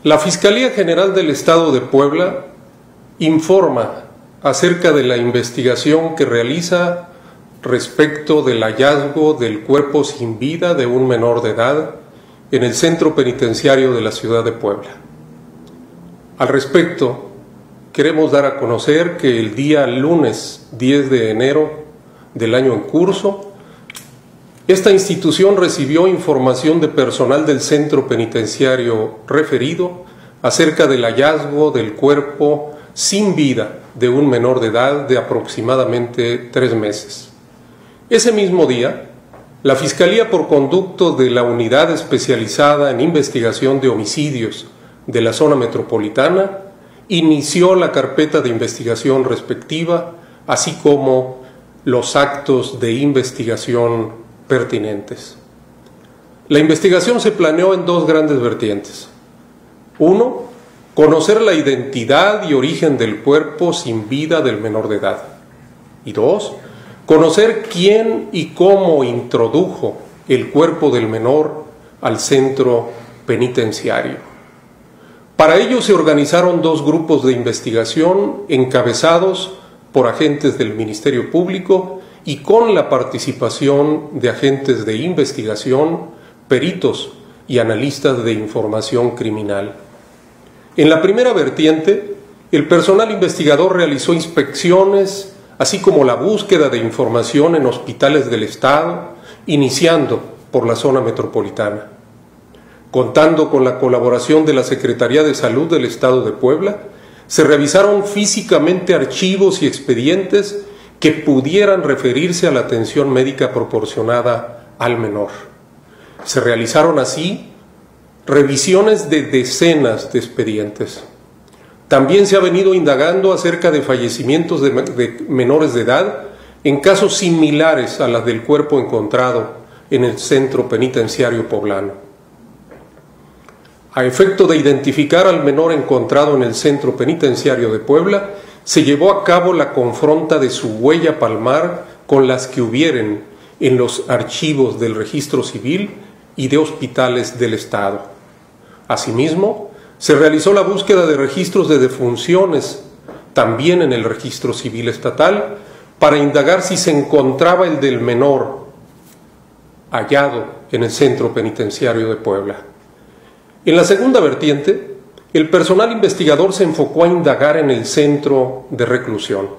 La Fiscalía General del Estado de Puebla informa acerca de la investigación que realiza respecto del hallazgo del cuerpo sin vida de un menor de edad en el centro penitenciario de la ciudad de Puebla. Al respecto, queremos dar a conocer que el día lunes 10 de enero del año en curso, esta institución recibió información de personal del centro penitenciario referido acerca del hallazgo del cuerpo sin vida de un menor de edad de aproximadamente 3 meses. Ese mismo día, la Fiscalía, por conducto de la Unidad Especializada en Investigación de Homicidios de la Zona Metropolitana, inició la carpeta de investigación respectiva, así como los actos de investigación pertinentes. La investigación se planeó en 2 grandes vertientes. 1, conocer la identidad y origen del cuerpo sin vida del menor de edad. Y 2, conocer quién y cómo introdujo el cuerpo del menor al centro penitenciario. Para ello se organizaron 2 grupos de investigación encabezados por agentes del Ministerio Público y con la participación de agentes de investigación, peritos y analistas de información criminal. En la primera vertiente, el personal investigador realizó inspecciones, así como la búsqueda de información en hospitales del Estado, iniciando por la zona metropolitana. Contando con la colaboración de la Secretaría de Salud del Estado de Puebla, se revisaron físicamente archivos y expedientes que pudieran referirse a la atención médica proporcionada al menor. Se realizaron así revisiones de decenas de expedientes. También se ha venido indagando acerca de fallecimientos de menores de edad en casos similares a las del cuerpo encontrado en el centro penitenciario poblano. A efecto de identificar al menor encontrado en el centro penitenciario de Puebla, se llevó a cabo la confronta de su huella palmar con las que hubieren en los archivos del registro civil y de hospitales del Estado. Asimismo, se realizó la búsqueda de registros de defunciones, también en el registro civil estatal, para indagar si se encontraba el del menor hallado en el centro penitenciario de Puebla. En la segunda vertiente, el personal investigador se enfocó a indagar en el centro de reclusión.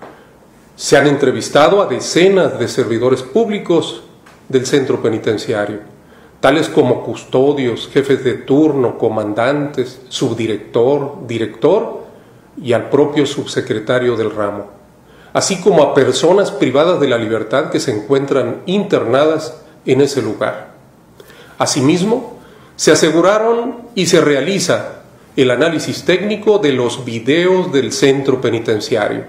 Se han entrevistado a decenas de servidores públicos del centro penitenciario, tales como custodios, jefes de turno, comandantes, subdirector, director y al propio subsecretario del ramo, así como a personas privadas de la libertad que se encuentran internadas en ese lugar. Asimismo, se aseguraron y se realiza el análisis técnico de los videos del centro penitenciario,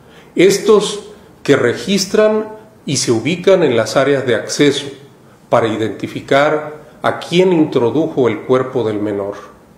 estos que registran y se ubican en las áreas de acceso para identificar a quién introdujo el cuerpo del menor.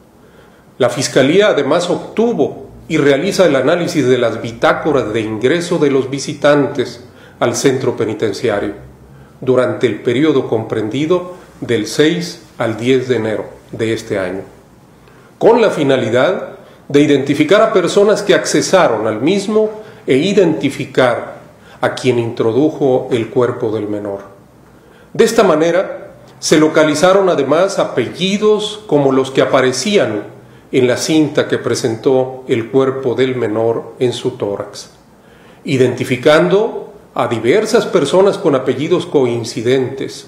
La Fiscalía además obtuvo y realiza el análisis de las bitácoras de ingreso de los visitantes al centro penitenciario durante el periodo comprendido del 6 al 10 de enero de este año, con la finalidad de identificar a personas que accesaron al mismo e identificar a quien introdujo el cuerpo del menor. De esta manera, se localizaron además apellidos como los que aparecían en la cinta que presentó el cuerpo del menor en su tórax, identificando a diversas personas con apellidos coincidentes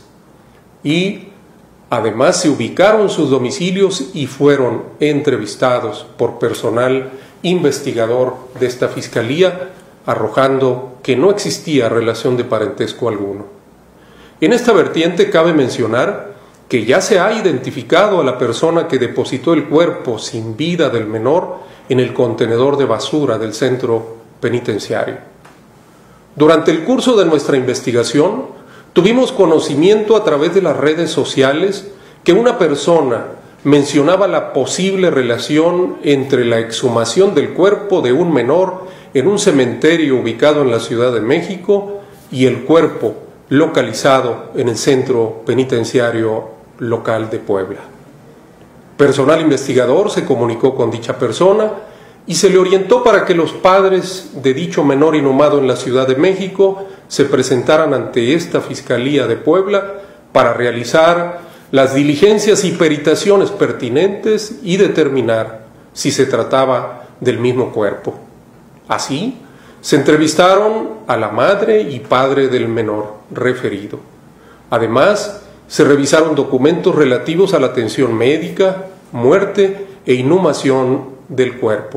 y además se ubicaron sus domicilios y fueron entrevistados por personal investigador de esta Fiscalía, arrojando que no existía relación de parentesco alguno. En esta vertiente cabe mencionar que ya se ha identificado a la persona que depositó el cuerpo sin vida del menor en el contenedor de basura del centro penitenciario. Durante el curso de nuestra investigación, tuvimos conocimiento a través de las redes sociales que una persona mencionaba la posible relación entre la exhumación del cuerpo de un menor en un cementerio ubicado en la Ciudad de México y el cuerpo localizado en el centro penitenciario local de Puebla. Personal investigador se comunicó con dicha persona y se le orientó para que los padres de dicho menor inhumado en la Ciudad de México se presentaran ante esta Fiscalía de Puebla para realizar las diligencias y peritaciones pertinentes y determinar si se trataba del mismo cuerpo. Así, se entrevistaron a la madre y padre del menor referido. Además, se revisaron documentos relativos a la atención médica, muerte e inhumación del cuerpo.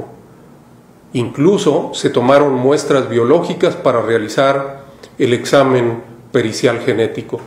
Incluso se tomaron muestras biológicas para realizar el examen pericial genético.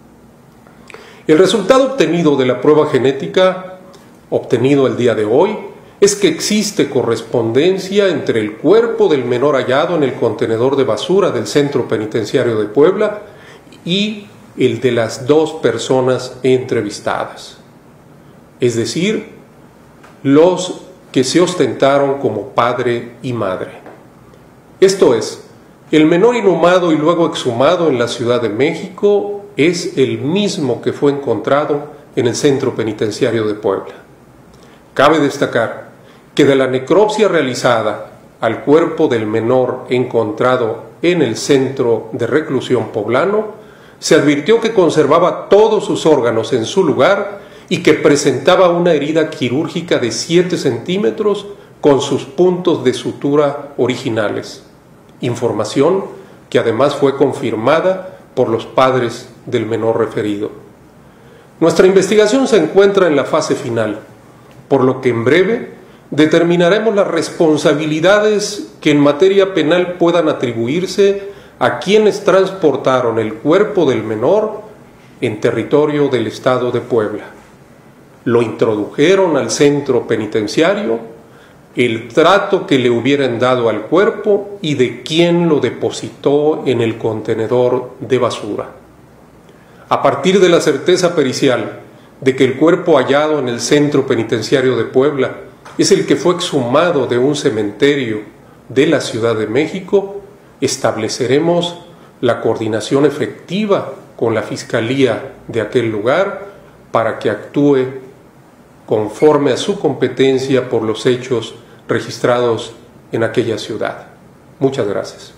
El resultado obtenido de la prueba genética, obtenido el día de hoy, es que existe correspondencia entre el cuerpo del menor hallado en el contenedor de basura del Centro Penitenciario de Puebla y el de las dos personas entrevistadas, es decir, los que se ostentaron como padre y madre. Esto es, el menor inhumado y luego exhumado en la Ciudad de México es el mismo que fue encontrado en el Centro Penitenciario de Puebla. Cabe destacar que de la necropsia realizada al cuerpo del menor encontrado en el Centro de Reclusión Poblano, se advirtió que conservaba todos sus órganos en su lugar y que presentaba una herida quirúrgica de 7 centímetros con sus puntos de sutura originales. Información que además fue confirmada por los padres del menor referido. Nuestra investigación se encuentra en la fase final, por lo que en breve determinaremos las responsabilidades que en materia penal puedan atribuirse a quienes transportaron el cuerpo del menor en territorio del Estado de Puebla. Lo introdujeron al centro penitenciario, el trato que le hubieran dado al cuerpo y de quién lo depositó en el contenedor de basura. A partir de la certeza pericial de que el cuerpo hallado en el Centro Penitenciario de Puebla es el que fue exhumado de un cementerio de la Ciudad de México, estableceremos la coordinación efectiva con la Fiscalía de aquel lugar para que actúe conforme a su competencia por los hechos registrados en aquella ciudad. Muchas gracias.